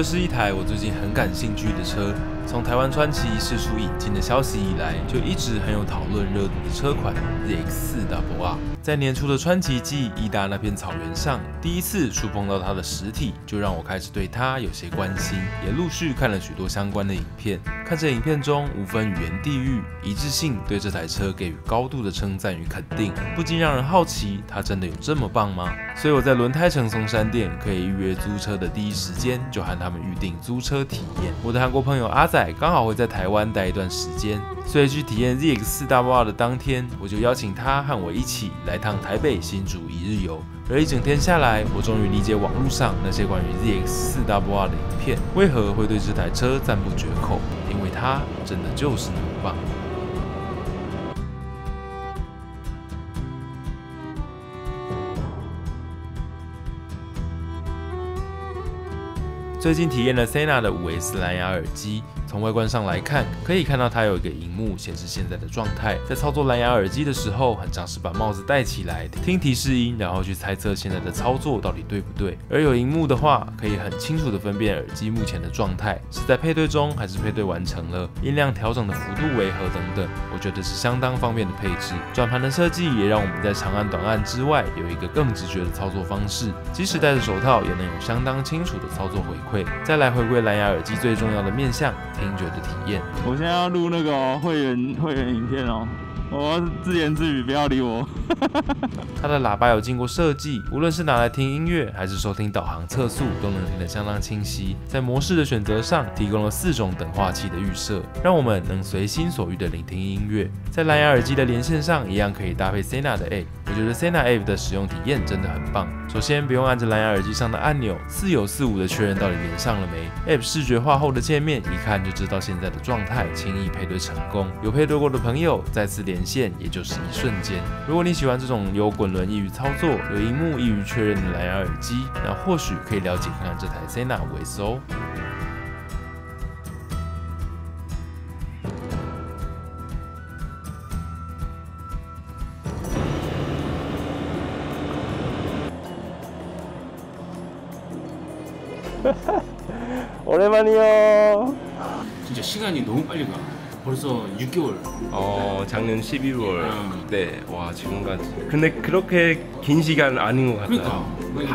这是一台我最近很感兴趣的车。从台湾川崎释出引进的消息以来，就一直很有讨论热度的车款 ZX4RR。在年初的川崎暨伊达那片草原上，第一次触碰到它的实体，就让我开始对它有些关心，也陆续看了许多相关的影片。看着影片中无分语言地域，一致性对这台车给予高度的称赞与肯定，不禁让人好奇，它真的有这么棒吗？所以我在轮胎城松山店可以预约租车的第一时间，就和他们预定租车体验。我的韩国朋友阿仔刚好会在台湾待一段时间，所以去体验 ZX4RR 的当天，我就邀请他和我一起来趟台北新竹一日游。而一整天下来，我终于理解网络上那些关于 ZX4RR 的影片为何会对这台车赞不绝口，因为它真的就是那么棒。最近体验了 Sena 的5S 蓝牙耳机，从外观上来看，可以看到它有一个萤幕显示现在的状态。在操作蓝牙耳机的时候，很常是把帽子戴起来，听提示音，然后去猜测现在的操作到底对不对。而有萤幕的话，可以很清楚的分辨耳机目前的状态，是在配对中还是配对完成了，音量调整的幅度为何等等。我觉得是相当方便的配置。转盘的设计也让我们在长按短按之外，有一个更直觉的操作方式，即使戴着手套，也能有相当清楚的操作回馈。再来回归蓝牙耳机最重要的面向，听觉的体验。 我现在要录那个会员影片哦，我要自言自语，不要理我。 它的喇叭有经过设计，无论是拿来听音乐还是收听导航测速，都能听得相当清晰。在模式的选择上，提供了4种等化器的预设，让我们能随心所欲的聆听音乐。在蓝牙耳机的连线上，一样可以搭配 Sena 的 App。我觉得 Sena App 的使用体验真的很棒。首先，不用按着蓝牙耳机上的按钮，似有似无的确认到底连上了没。App 视觉化后的界面，一看就知道现在的状态，轻易配对成功。有配对过的朋友，再次连线也就是一瞬间。如果你喜欢这种有滚轮易于操作、有萤幕易于确认的蓝牙耳机，那或许可以了解看看这台 Sena 5S哦。 오랜만이요. 진짜 시간이 너무 빨리 가. 벌써 6개월. 작년 11월. 네, 와 지금까지. 근데 그렇게 긴 시간 아닌 것 같아요. 그러니까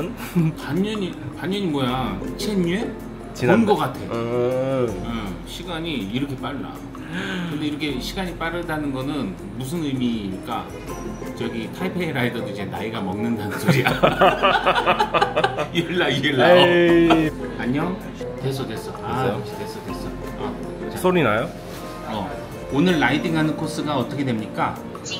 반년이 뭐야? 10년? 본 것 같아. 시간이 이렇게 빨라. 근데 이렇게 시간이 빠르다는 거는 무슨 의미일까? 저기 타이페이 라이더도 이제 나이가 먹는다는 소리야. 일라. 안녕. 됐어. 됐어. 소리 나요? 오늘 라이딩하는 코스가 어떻게 됩니까?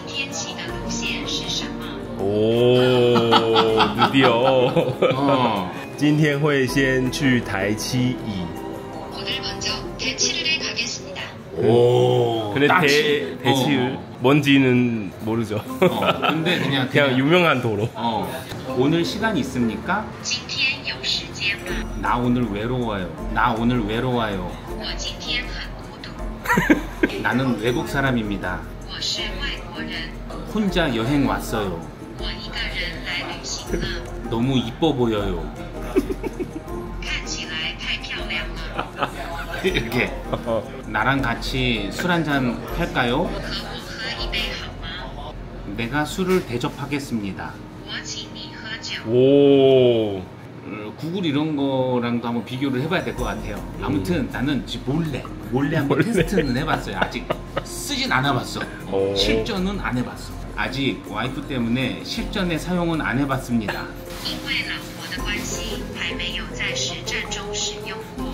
오, 드디어. 今天会先去台七乙. 오늘 먼저 대치를 가겠습니다. 오, 근데 대치를 뭔지는 모르죠. 근데 그냥 유명한 도로. 오늘 시간 있습니까? 今天有时间吗? 나 오늘 외로워요. 我今天很孤独. 나는 외국 사람입니다. 我是外国人. 혼자 여행 왔어요. 我一个人来旅行了. 너무 이뻐 보여요. 看起来太漂亮了. 이렇게 나랑 같이 술 한잔 할까요? 和我喝一杯好吗? 내가 술을 대접하겠습니다. 我请你喝酒. 오. 구글 이런 거랑도 한번 비교를 해봐야 될 것 같아요. 아무튼 나는 지금 몰래 한번 테스트는 해봤어요. 아직 쓰진 않아봤어. 실전은 안 해봤어. 아직 와이프 때문에 실전에 사용은 안 해봤습니다. 因为老婆的关系，还没有在实战中使用过.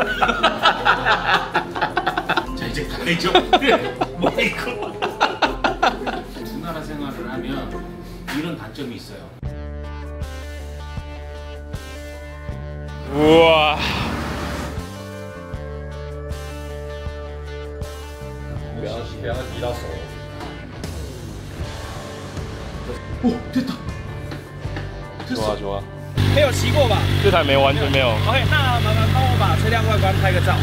자 이제 가야죠. 뭐야 이거. 두 나라 생활을 하면 이런 단점이 있어요. 우와. 오 됐다. 됐어. 좋아. 没有骑过吧？ 这台没完全没有。 OK， 那麻烦帮我把车辆外观拍个照。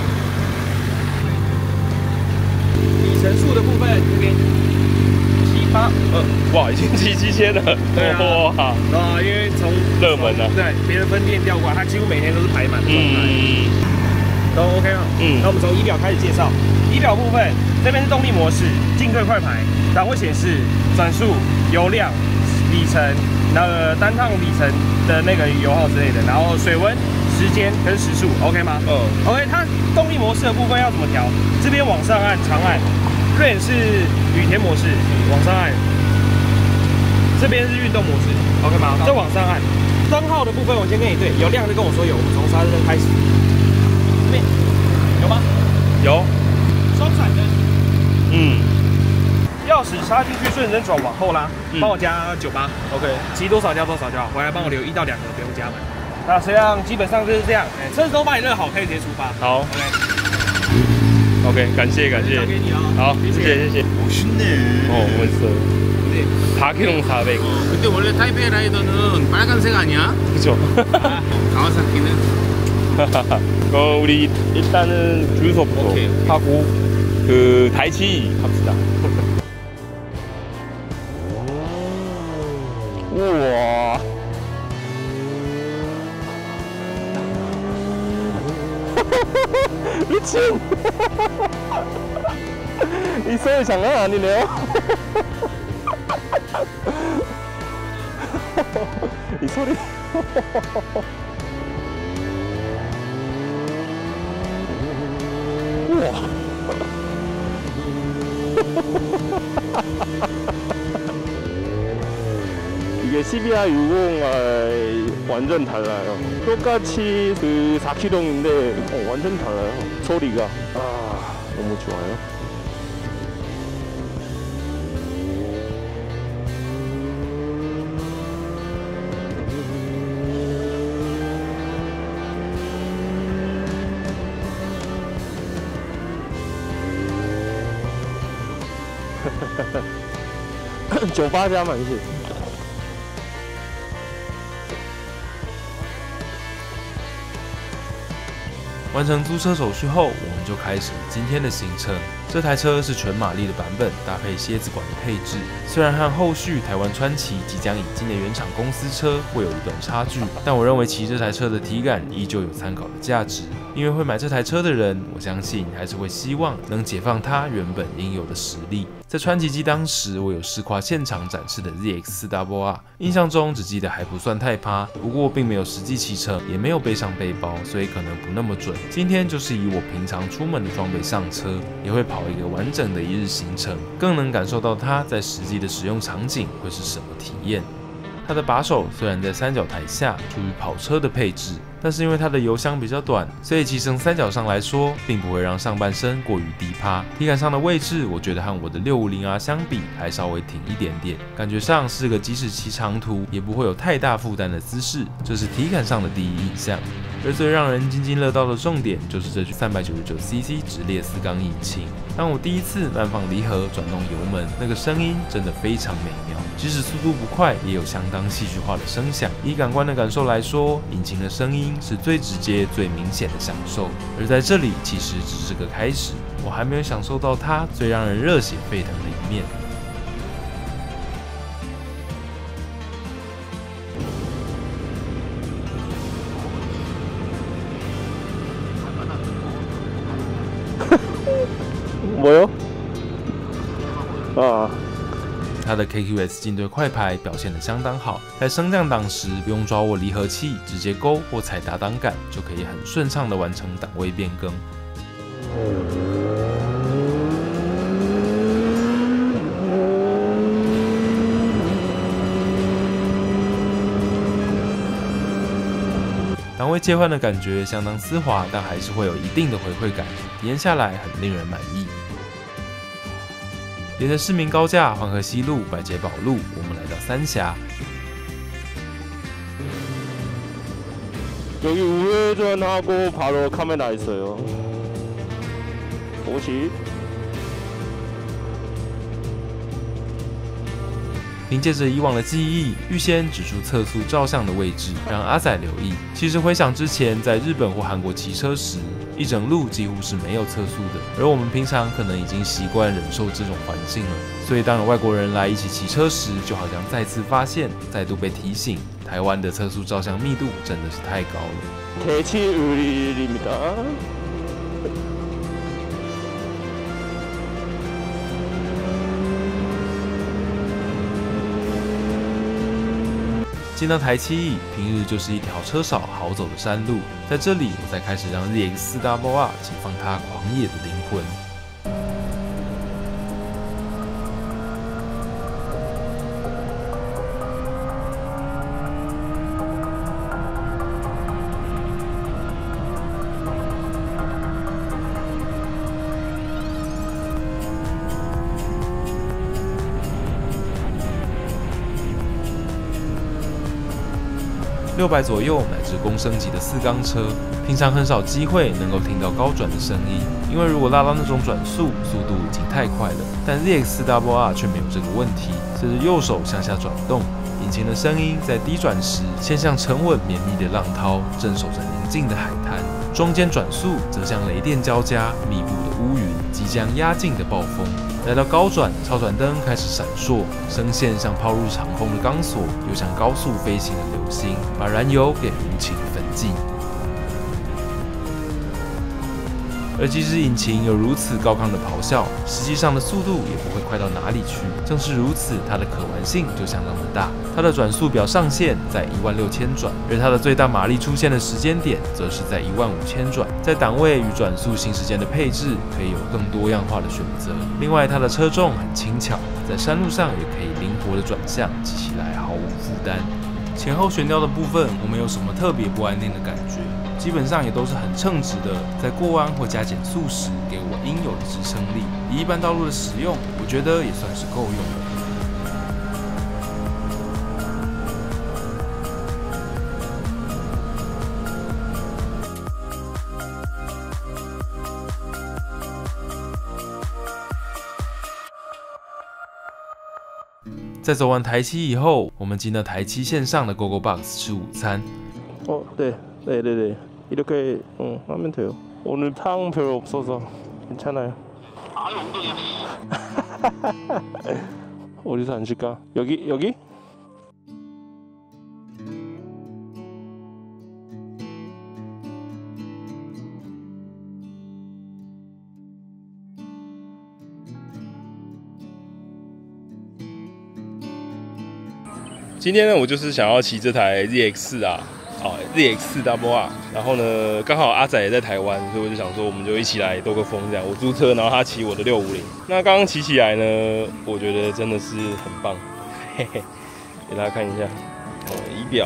里程数的部分这边， 哇，已经骑7000了， 对啊哇， 因为从热门啊， 对别的分店调过来，它几乎每天都是排满的状态，都 OK 吗？那我们从仪表开始介绍。仪表部分，这边是动力模式，进退快排，档位显示、转速、油量、里程、那个单趟里程的那个油耗之类的，然后水温、时间跟时速 ，OK 吗？OK， 它动力模式的部分要怎么调？这边往上按长按 ，Rain 是雨田模式，往上按。这边是运动模式 ，OK 吗？再往上按。灯号的部分我先跟你对，有亮就跟我说有，我们从刹车灯开始。这边有吗？ 有。 双闪灯。钥匙插进去，顺时针转往后拉，帮我加98 ，OK， 骑多少加多少就好，回来帮我留1到2个，不用加满。那实际上基本上就是这样，车子都帮你热好，可以直接出发。 好 ，OK， 感谢。 交给你了。 好，谢谢。 멋있네. 멋있어요. 4km 400. 근데 원래 타이페이 라이더는 빨간색 아니야? 그죠? 가와사키는? 우리 일단은 주유소부터 오케이. 하고 그 다이치 갑시다. 우와. 미친. 이 소리 장난 아니네요. 이 소리. 우와. 이게 CBR 60 완전 달라요. 똑같이 그 4km인데 완전 달라요. 소리가. 아, 너무 좋아요. ~98加满是。 完成租车手续后，我们就开始了今天的行程。这台车是全马力的版本，搭配蝎子管的配置。虽然和后续台湾川崎即将引进的原厂公司车会有一段差距，但我认为骑这台车的体感依旧有参考的价值。因为会买这台车的人，我相信还是会希望能解放它原本应有的实力。在川崎机当时，我有试跨现场展示的 ZX4RR， 印象中只记得还不算太趴，不过并没有实际骑乘，也没有背上背包，所以可能不那么准。今天就是以我平常出门的装备上车，也会跑一个完整的一日行程，更能感受到它在实际的使用场景会是什么体验。它的把手虽然在三角台下，属于跑车的配置，但是因为它的油箱比较短，所以骑乘三角上来说，并不会让上半身过于低趴。体感上的位置，我觉得和我的650R 相比，还稍微挺一点点，感觉上是个即使骑长途也不会有太大负担的姿势，这是体感上的第一印象。而最让人津津乐道的重点，就是这具399cc 直列4缸引擎。当我第一次慢放离合，转动油门，那个声音真的非常美妙，即使速度不快，也有相当戏剧化的声响。以感官的感受来说，引擎的声音是最直接、最明显的享受。而在这里，其实只是个开始，我还没有享受到它最让人热血沸腾的一面。 뭐요? 아. 它的 KQS 进对快排表现得相当好，在升降档时不用抓握离合器，直接勾或踩打档杆，就可以很顺畅地完成档位变更。档位切换的感觉相当丝滑，但还是会有一定的回馈感，体验下来很令人满意。沿着市民高架、黄河西路、百捷宝路，我们来到三峡。 여기 우회전하고 바로 카메라 있어요. 오시. 凭借着以往的记忆，预先指出测速照相的位置，让阿仔留意。其实回想之前在日本或韩国骑车时，一整路几乎是没有测速的，而我们平常可能已经习惯忍受这种环境了。所以当有外国人来一起骑车时，就好像再次发现，再度被提醒，台湾的测速照相密度真的是太高了。 대치우리입니다. 进到台七乙，平日就是一条车少好走的山路，在这里我才开始让 ZX4RR 解放它狂野的灵魂。600左右乃至公升级的4缸车，平常很少机会能够听到高转的声音，因为如果拉到那种转速，速度已经太快了。但 ZX4RR 却没有这个问题，随着右手向下转动，引擎的声音在低转时先像沉稳绵密的浪涛，镇守着宁静的海滩；中间转速则像雷电交加，密布的乌云即将压境的暴风。来到高转，超转灯开始闪烁，声线像抛入长空的钢索，又像高速飞行的流星，把燃油给无情焚尽。而即使引擎有如此高亢的咆哮，实际上的速度也不会快到哪里去。正是如此，它的可玩性就相当的大。它的转速表上限在16000转，而它的最大马力出现的时间点则是在15000转。在档位与转速行驶间的配置可以有更多样化的选择。另外，它的车重很轻巧，在山路上也可以灵活的转向，骑起来毫无负担。前后悬吊的部分，我没有什么特别不安定的感觉。基本上也都是很称职的，在过弯或加减速时给我应有的支撑力。以一般道路的使用，我觉得也算是够用了。在走完台七以后，我们进到台七线上的 GoGoBox 吃午餐。 네네네. 이렇게 하면 돼요. 오늘 탕 별로 없어서 괜찮아요. 아유 엉덩이야. 어디서 앉을까? 여기? 今天呢，我就是想要骑这台 ZX4RR，然后呢，刚好阿仔也在台湾，所以我就想说，我们就一起来兜个风这样。我租车，然后他骑我的650。那刚刚骑起来呢，我觉得真的是很棒，嘿嘿，给大家看一下仪表。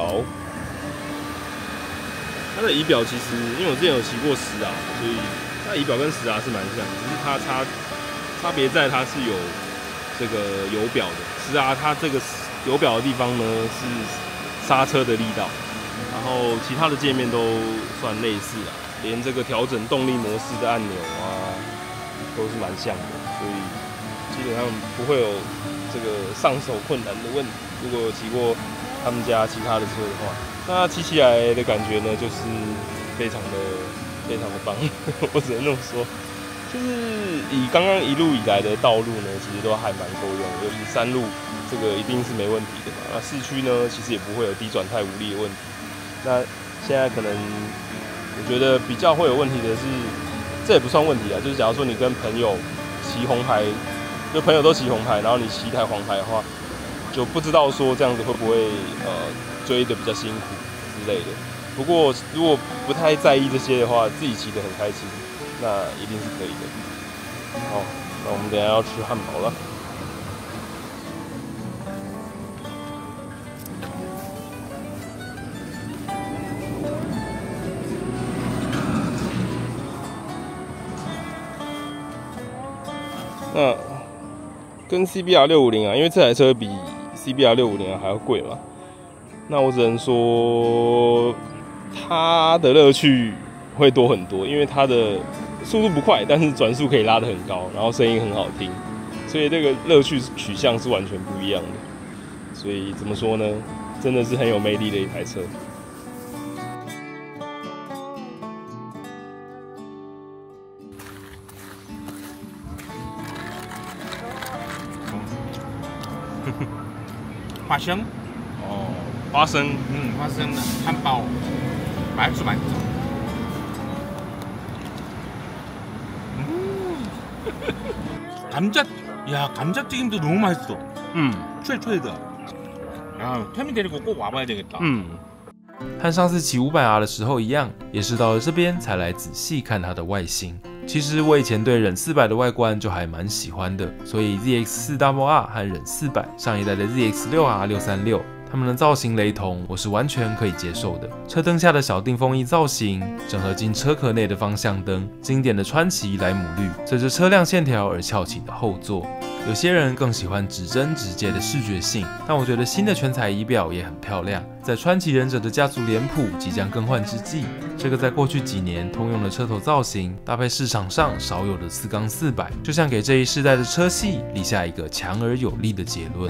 它的仪表其实，因为我之前有骑过10R，所以它仪表跟10R是蛮像，只是它差别在它是有这个油表的，10R它这个油表的地方呢是刹车的力道。然后其他的界面都算类似啊，连这个调整动力模式的按钮啊，都是蛮像的，所以基本上不会有这个上手困难的问题。如果有骑过他们家其他的车的话，那骑起来的感觉呢，就是非常的棒，我只能这么说。就是以刚刚一路以来的道路呢，其实都还蛮够用的，尤其山路这个一定是没问题的嘛。那市区呢，其实也不会有低转太无力的问题。那现在可能我觉得比较会有问题的是，这也不算问题啊，就是假如说你跟朋友骑红牌，就朋友都骑红牌，然后你骑一台黄牌的话，就不知道说这样子会不会追得比较辛苦之类的。不过如果不太在意这些的话，自己骑得很开心，那一定是可以的。好，那我们等一下要吃汉堡了。那跟 CBR 650啊，因为这台车比 CBR 650还要贵嘛，那我只能说它的乐趣会多很多，因为它的速度不快，但是转速可以拉得很高，然后声音很好听，所以这个乐趣取向是完全不一样的。 所以怎么说呢，真的是很有魅力的一台车。 花生， 哦，花生， 花生的汉堡，맛있어. 감자튀김도 너무 맛있어. 脆脆的. 야, 태민 데리고 꼭 와봐야 되겠다. 和上次骑 500R 的时候一样，也是到了这边才来仔细看它的外形。其实我以前对忍400的外观就还蛮喜欢的，所以 ZX4RR 和忍400上一代的 ZX6R636，它们的造型雷同，我是完全可以接受的。车灯下的小定风翼造型，整合进车壳内的方向灯，经典的川崎莱姆绿，随着车辆线条而翘起的后座。有些人更喜欢指针直接的视觉性，但我觉得新的全彩仪表也很漂亮。在川崎忍者的家族脸谱即将更换之际，这个在过去几年通用的车头造型，搭配市场上少有的4-400，就像给这一世代的车系立下一个强而有力的结论。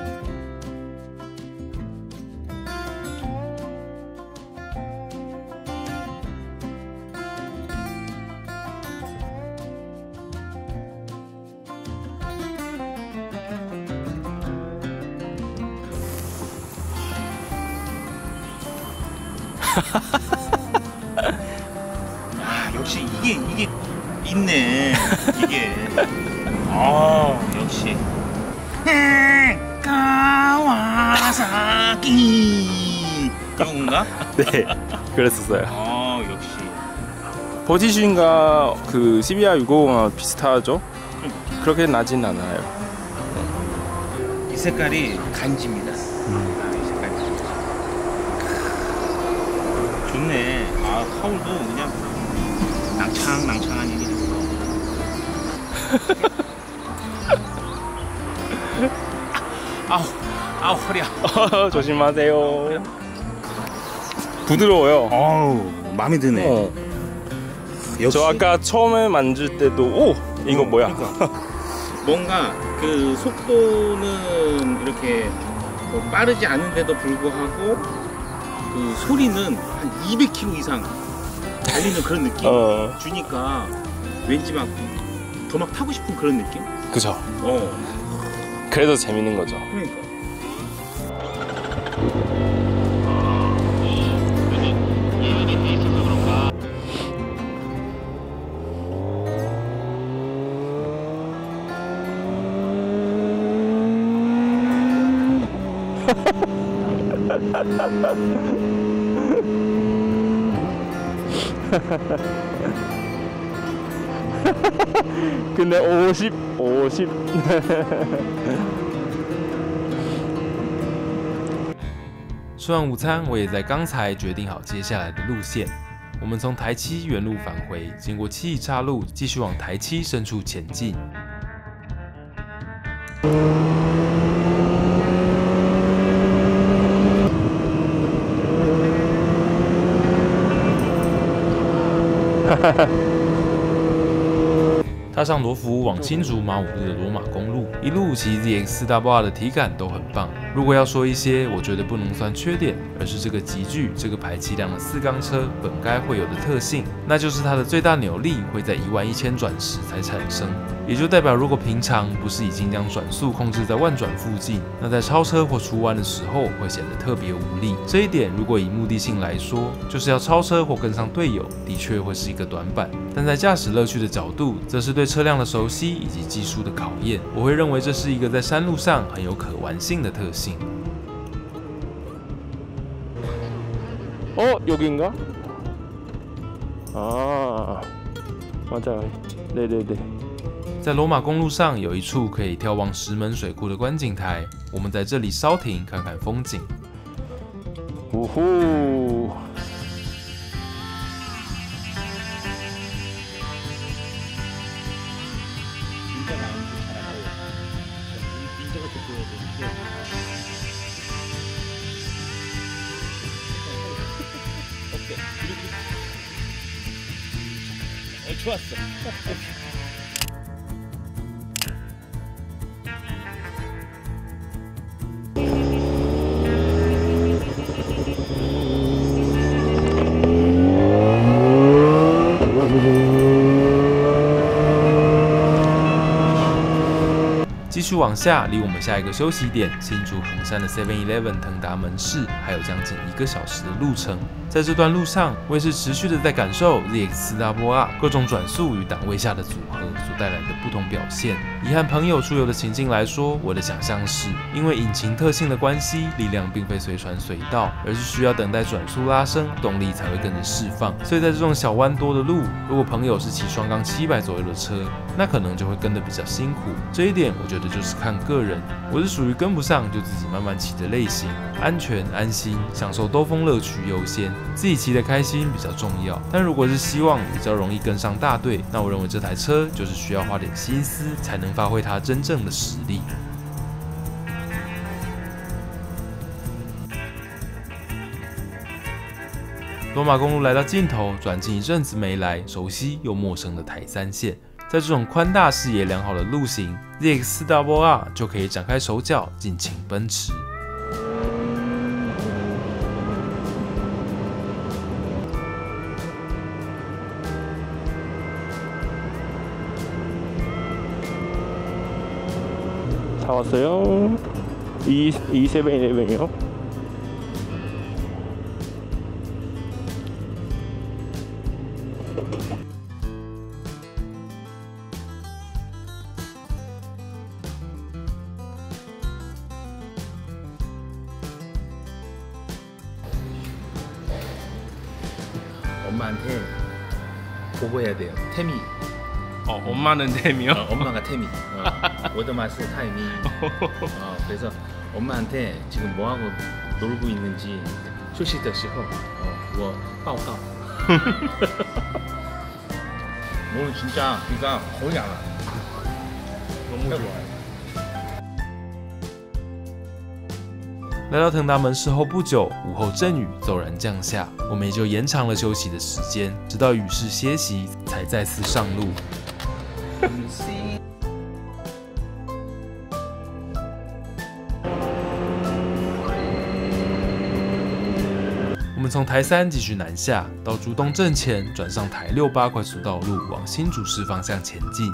아, 역시 이게 있네. 이게. 역시. 카와사키. 이건가? 네, 그랬었어요. 역시. 버티슈인가 그 CBR650랑 비슷하죠? 그렇게 나진 않아요. 이 색깔이 간지입니다. 이 색깔이. 좋네. 하울도 그냥 낭창낭창한 얘기 했어. 아우 허리야. 조심하세요. 부드러워요. 마음에 드네. 역시. 저 아까 처음에 만질 때도 이거 뭐야? 그러니까. 뭔가 그 속도는 이렇게 빠르지 않은데도 불구하고 그 소리는 한 200km 이상 달리는 그런 느낌 주니까 왠지 막 더 막 타고 싶은 그런 느낌? 그죠. 그래서 재밌는 거죠. 그러니까. 근데 50. 吃完午餐，我也在刚才决定好接下来的路线。我们从台七原路返回，经过七义岔路，继续往台七深处前进。踏上罗浮往新竹马武路的罗马公路，一路骑 ZX4RR 的体感都很棒。如果要说一些我觉得不能算缺点，而是这个级距、这个排气量的4缸车本该会有的特性，那就是它的最大扭力会在11000转时才产生，也就代表如果平常不是已经将转速控制在万转附近，那在超车或出弯的时候会显得特别无力。这一点如果以目的性来说，就是要超车或跟上队友，的确会是一个短板，但在驾驶乐趣的角度，则是对车辆的熟悉以及技术的考验。我会认为这是一个在山路上很有可玩性的特性。 여기인가? 맞아요. 네네네. 在罗马公路上有一处可以眺望石门水库的观景台，我们在这里稍停看看风景。 오호. 좋았어. 续往下，离我们下一个休息点新竹横山的 7-Eleven 腾达门市还有将近1个小时的路程。在这段路上，我也是持续的在感受 ZX4R 各种转速与档位下的组合所带来的不同表现。以和朋友出游的情境来说，我的想象是，因为引擎特性的关系，力量并非随传随到，而是需要等待转速拉升，动力才会跟着释放。所以在这种小弯多的路，如果朋友是骑双缸700左右的车，那可能就会跟得比较辛苦。这一点我觉得就是看个人，我是属于跟不上就自己慢慢骑的类型，安全安心，享受兜风乐趣优先。自己骑得开心比较重要，但如果是希望比较容易跟上大队，那我认为这台车就是需要花点心思才能发挥它真正的实力。罗马公路来到尽头，转进一阵子没来，熟悉又陌生的台3线。在这种宽大视野良好的路型 ，ZX4R 就可以展开手脚，尽情奔驰。 다 왔어요. 이 7-Eleven이요. 엄마한테 보고해야 돼요. 태미. 엄마는 템이요? 엄마가 태미. 워드마스 타이미. 그래서 엄마한테 지금 뭐하고 놀고 있는지 휴식的时候我报告. 오늘 진짜 비가 거의 안 와. 너무 좋아요. 来到腾达门市后不久，午后阵雨骤然降下，我们也就延长了休息的时间，直到雨势歇息，才再次上路。我们从台3继续南下，到竹东镇前，转上台68快速道路，往新竹市方向前进。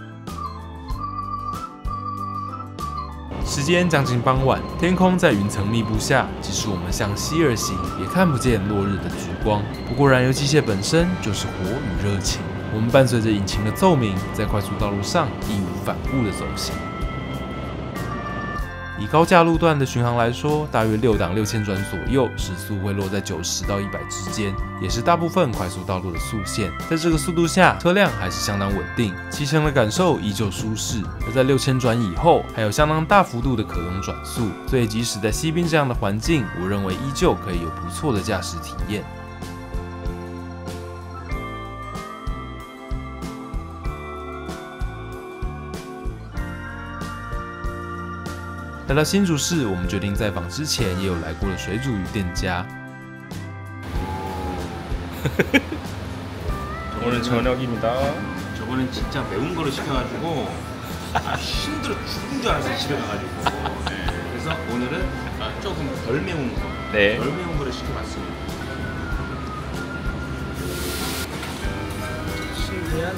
时间将近傍晚，天空在云层密布下，即使我们向西而行，也看不见落日的橘光。不过，燃油机械本身就是火与热情，我们伴随着引擎的奏鸣，在快速道路上义无反顾地走行。以高架路段的巡航来说，大约6档6000转左右，时速会落在90到100之间，也是大部分快速道路的速限。在这个速度下，车辆还是相当稳定，骑乘的感受依旧舒适。而在6000转以后，还有相当大幅度的可用转速，所以即使在西滨这样的环境，我认为依旧可以有不错的驾驶体验。来到新竹市，我们决定在访之前也有来过的水煮鱼店家。 오늘 저녁입니다. 저번엔 진짜 매운 거를 시켜가지고 힘들어 죽은 줄 알았어요. 집에 가가지고. 그래서 오늘은 조금 덜 매운 거, 네. 덜 매운 거를 시켜봤습니다. 신기한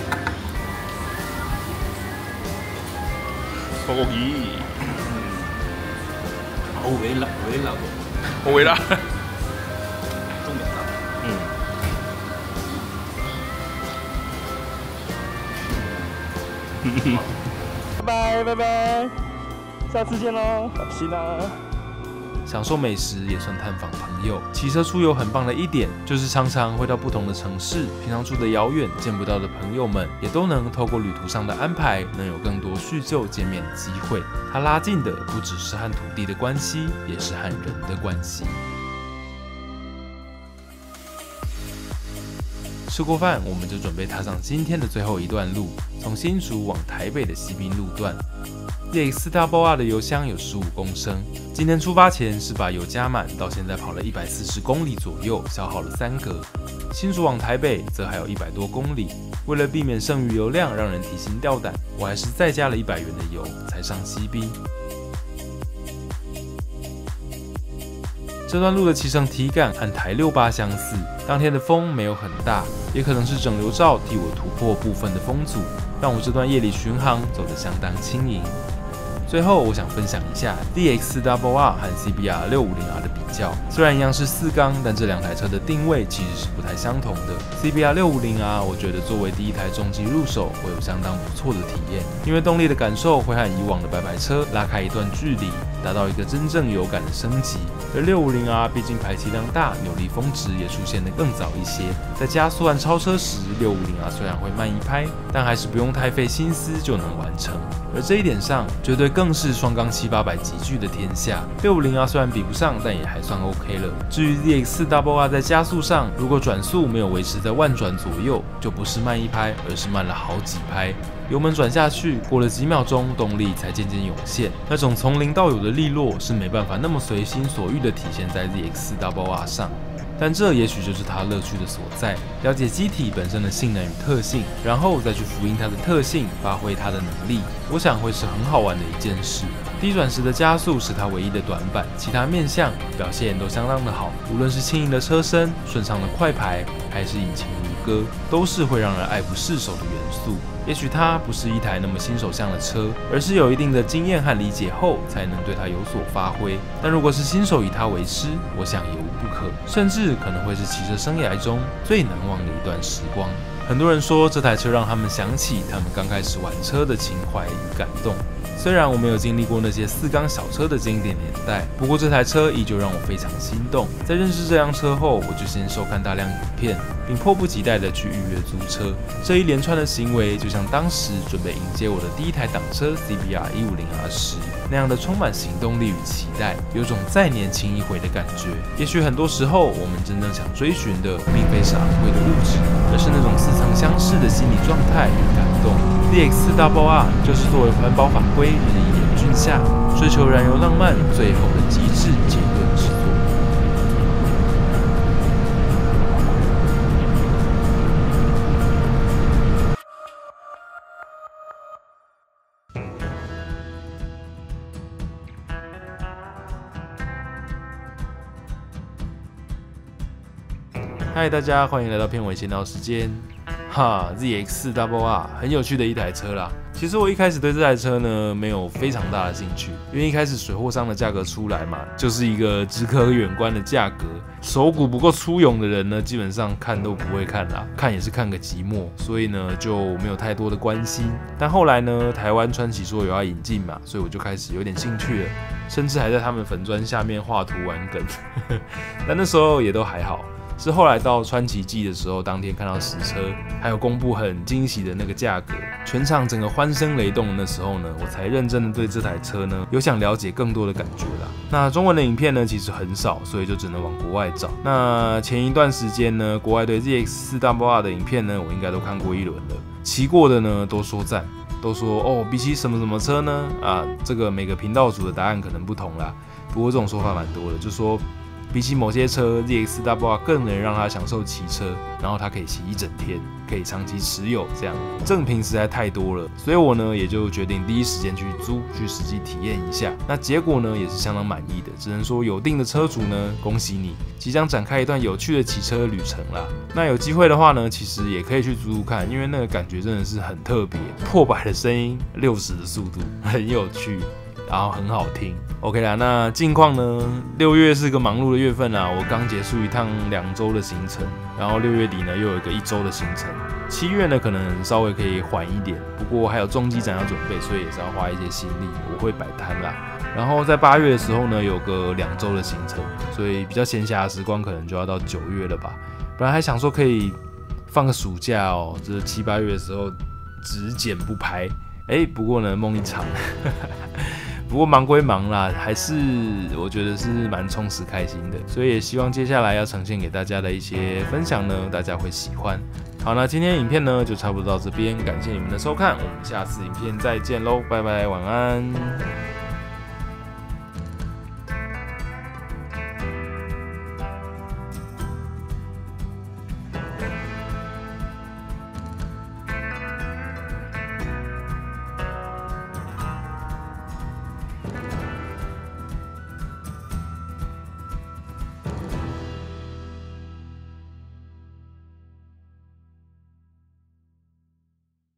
소고기. 어우 왜 일라고? 왜라? 좀 맵다. 拜拜，下次见喽，갑시다。 享受美食也算探访朋友。骑车出游很棒的一点，就是常常会到不同的城市，平常住的遥远见不到的朋友们，也都能透过旅途上的安排，能有更多叙旧见面的机会。它拉近的不只是和土地的关系，也是和人的关系。吃过饭，我们就准备踏上今天的最后一段路，从新竹往台北的西滨路段。ZX4R 的油箱有15公升，今天出发前是把油加满，到现在跑了140公里左右，消耗了3格。新竹往台北则还有100多公里，为了避免剩余油量让人提心吊胆，我还是再加了100元的油才上西滨。这段路的骑乘体感和台68相似，当天的风没有很大，也可能是整流罩替我突破部分的风阻，让我这段夜里巡航走得相当轻盈。 最后，我想分享一下 ZX4RR 和 CBR 650R 的比较。虽然一样是4缸，但这两台车的定位其实是不太相同的。CBR 650R 我觉得作为第一台重机入手，会有相当不错的体验，因为动力的感受会和以往的白牌车拉开一段距离，达到一个真正有感的升级。而 650R 毕竟排气量大，扭力峰值也出现得更早一些，在加速和超车时，650R 虽然会慢一拍，但还是不用太费心思就能完成。而这一点上，绝对更是双缸700-800集聚的天下。650R 虽然比不上，但也还算 OK 了。至于 ZX4RR 在加速上，如果转速没有维持在万转左右，就不是慢一拍，而是慢了好几拍。油门转下去，过了几秒钟，动力才渐渐涌现。那种从零到有的利落，是没办法那么随心所欲的体现在 ZX4RR 上。但这也许就是它乐趣的所在，了解机体本身的性能与特性，然后再去辅应它的特性，发挥它的能力，我想会是很好玩的一件事。低转时的加速是它唯一的短板，其他面向表现都相当的好，无论是轻盈的车身、顺畅的快排，还是引擎如歌，都是会让人爱不释手的元素。也许它不是一台那么新手向的车，而是有一定的经验和理解后，才能对它有所发挥。但如果是新手以它为师，我想也无不可，甚至可能会是骑车生涯中最难忘的一段时光。很多人说这台车让他们想起他们刚开始玩车的情怀与感动。虽然我没有经历过那些4缸小车的经典年代，不过这台车依旧让我非常心动。在认识这辆车后，我就先收看大量影片，并迫不及待地去预约租车。这一连串的行为，就像当时准备迎接我的第一台挡车 CBR 150R 时那样的充满行动力与期待，有种再年轻一回的感觉。也许很多时候，我们真正想追寻的，并非是昂贵的物质，而是那种似曾相识的心理状态与感动。ZX4RR 就是作为环保法规日益严峻下，追求燃油浪漫最后的极致结论之作。嗨，大家欢迎来到片尾闲聊时间。ZX4RR 很有趣的一台车啦。其实我一开始对这台车呢没有非常大的兴趣，因为一开始水货商的价格出来嘛，就是一个只可远观的价格，手骨不够粗勇的人呢，基本上看都不会看啦，看也是看个寂寞，所以呢就没有太多的关心。但后来呢，台湾川崎说有要引进嘛，所以我就开始有点兴趣了，甚至还在他们粉专下面画图玩梗，但那时候也都还好。是后来到川崎季的时候，当天看到实车，还有公布很惊喜的那个价格，全场整个欢声雷动的那时候呢，我才认真的对这台车呢有想了解更多的感觉啦。那中文的影片呢其实很少，所以就只能往国外找。那前一段时间呢，国外对 ZX4RR 的影片呢，我应该都看过一轮了，骑过的呢都说赞，都说哦，比起什么什么车呢？这个每个频道主的答案可能不同啦，不过这种说法蛮多的，就说比起某些车 ，ZX4RR 更能让他享受骑车，然后他可以骑一整天，可以长期持有，这样正品实在太多了，所以我呢也就决定第一时间去租，去实际体验一下。那结果呢也是相当满意的，只能说有定的车主呢，恭喜你，即将展开一段有趣的骑车旅程啦。那有机会的话呢，其实也可以去租租看，因为那个感觉真的是很特别，破百的声音，60的速度，很有趣。然后很好听 ，OK 啦。那近况呢？6月是个忙碌的月份啦，我刚结束一趟2周的行程，然后6月底呢又有一个1周的行程。7月呢可能稍微可以缓一点，不过还有中继展要准备，所以也是要花一些心力，我会摆摊啦。然后在8月的时候呢，有个2周的行程，所以比较闲暇的时光可能就要到9月了吧。本来还想说可以放个暑假哦，这7、8月的时候只剪不拍，不过呢梦一场。不过忙归忙啦，还是我觉得是蛮充实开心的，所以也希望接下来要呈现给大家的一些分享呢，大家会喜欢。好，那今天影片呢就差不多到这边，感谢你们的收看，我们下次影片再见喽，拜拜，晚安。